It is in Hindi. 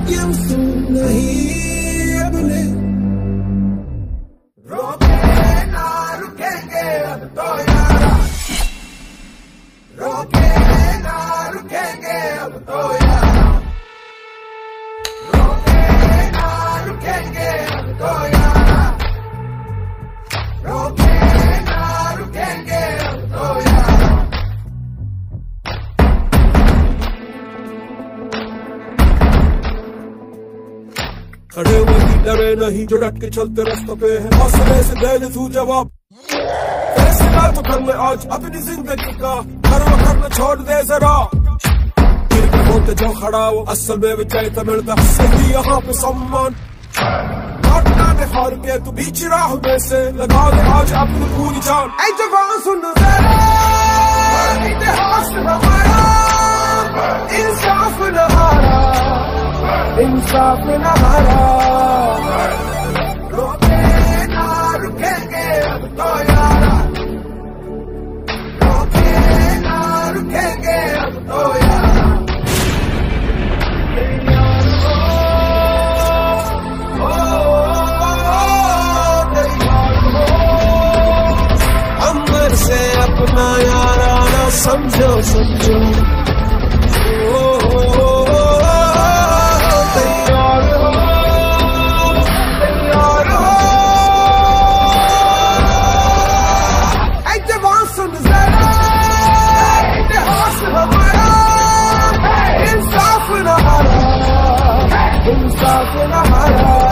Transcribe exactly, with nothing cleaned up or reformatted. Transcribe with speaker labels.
Speaker 1: यम सुन नहीं अपने रोके ना रुकेंगे अब तो यारा, रोके ना रुकेंगे अब तो यारा, रोके ना रुकेंगे अब तो यारा, रोके ना रुकेंगे अब तो यारा। खड़े वही डरे नहीं जो डट के चलते रास्तों पे हैं, हौसले से दे दे तू जवाब। फैसला तो कर ले आज अपनी जिंदगी का, हर वक्त छोड़ दे जरा। गिर के होते जो खड़ा वो असल में विजय तो मिलता सही यहाँ पे सम्मान। लौटना ने हार के तू बीच राह में से लगा दे आज अपनी पूरी जान। ऐ जवान सुन जरा इतिहास हमारा, इंसाफ न हारा, इंसाफ न हारा। रोके ना रुकेंगे अब तो यारा, रोके ना रुकेंगे अब तो यारा। अंदर से अपना यारा ना समझो समझो, इंसाफ न हारा, इंसाफ न हारा।